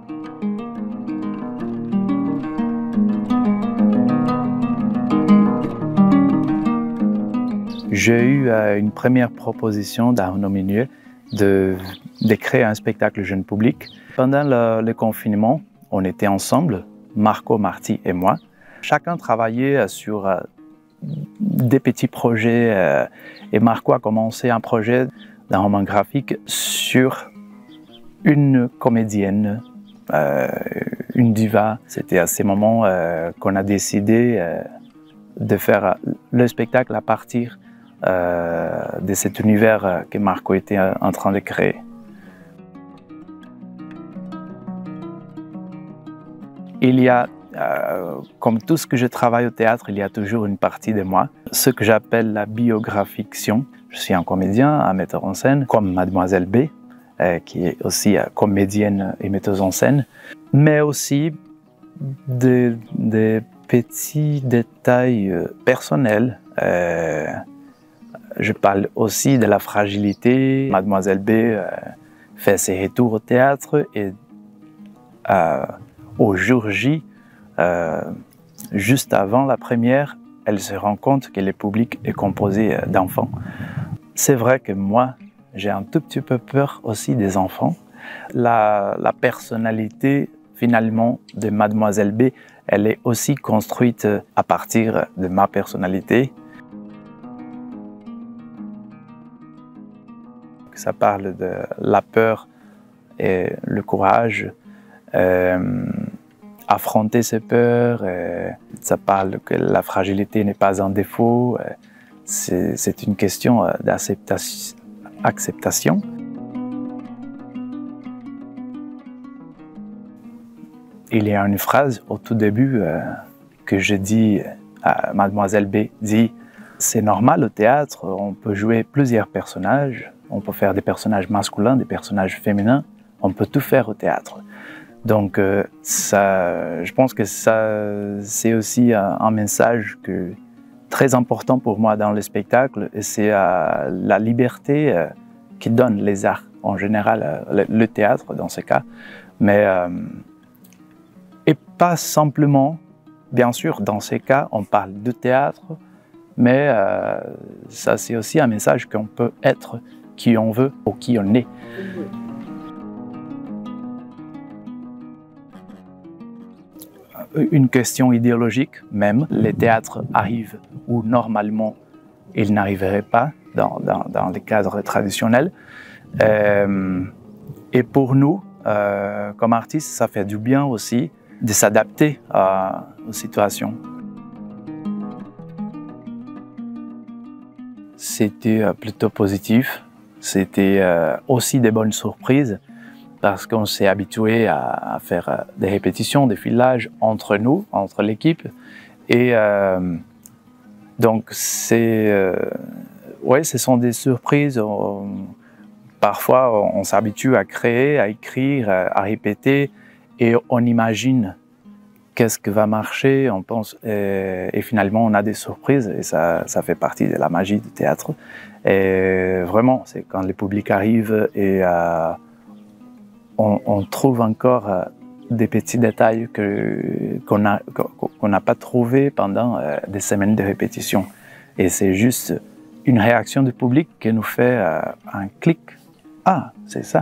J'ai eu une première proposition d'Arnaud Minieux de créer un spectacle jeune public. Pendant le confinement, on était ensemble, Marco, Marty et moi. Chacun travaillait sur des petits projets et Marco a commencé un projet d'un roman graphique sur une comédienne, une diva. C'était à ces moments qu'on a décidé de faire le spectacle à partir de cet univers que Marco était en train de créer. Il y a, comme tout ce que je travaille au théâtre, il y a toujours une partie de moi, ce que j'appelle la biographiction. Je suis un comédien, un metteur en scène, comme Mademoiselle B, qui est aussi comédienne et metteuse en scène, mais aussi des petits détails personnels. Je parle aussi de la fragilité. Mademoiselle B fait ses retours au théâtre et au jour J, juste avant la première, elle se rend compte que le public est composé d'enfants. C'est vrai que moi, j'ai un tout petit peu peur aussi des enfants. La personnalité, finalement, de Mademoiselle B, elle est aussi construite à partir de ma personnalité. Ça parle de la peur et le courage, affronter ses peurs, ça parle que la fragilité n'est pas un défaut, c'est une question d'acceptation. Il y a une phrase au tout début que je dis à Mademoiselle B, dit « C'est normal au théâtre, on peut jouer plusieurs personnages, on peut faire des personnages masculins, des personnages féminins, on peut tout faire au théâtre. » Donc je pense que c'est aussi un message très important pour moi dans le spectacle, et c'est la liberté qui donne les arts, en général le théâtre dans ce cas, mais et pas simplement, bien sûr, dans ces cas, on parle de théâtre, mais ça c'est aussi un message qu'on peut être qui on veut ou qui on est. Une question idéologique même, les théâtres arrivent où normalement ils n'arriveraient pas dans les cadres traditionnels. Et pour nous, comme artistes, ça fait du bien aussi de s'adapter aux situations. C'était plutôt positif, c'était aussi des bonnes surprises parce qu'on s'est habitué à faire des répétitions, des filages entre nous, entre l'équipe. Et donc, ouais, ce sont des surprises. Parfois, on s'habitue à créer, à écrire, à répéter et on imagine qu'est-ce qui va marcher, on pense, et finalement on a des surprises et ça fait partie de la magie du théâtre. Et vraiment, c'est quand le public arrive et on trouve encore des petits détails qu'on n'a pas trouvés pendant des semaines de répétition. Et c'est juste une réaction du public qui nous fait un clic. Ah, c'est ça.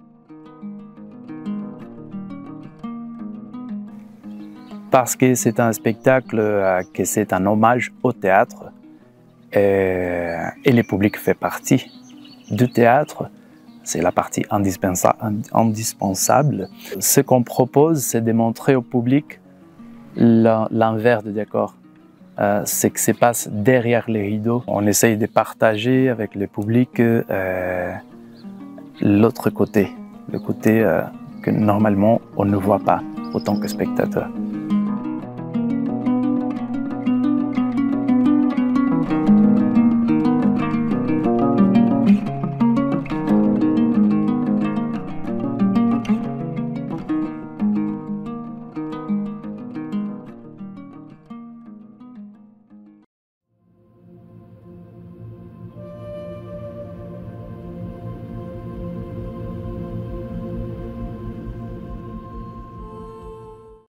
Parce que c'est un spectacle, que c'est un hommage au théâtre et le public fait partie du théâtre. C'est la partie indispensable. Ce qu'on propose, c'est de montrer au public l'envers du décor. Ce qui se passe derrière les rideaux. On essaye de partager avec le public l'autre côté, le côté que normalement on ne voit pas en tant que spectateur.